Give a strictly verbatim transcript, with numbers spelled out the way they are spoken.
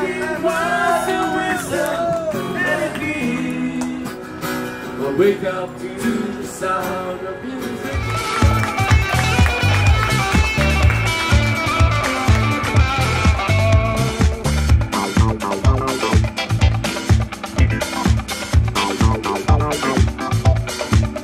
was a whistle and a key. I wake up to the sound of you.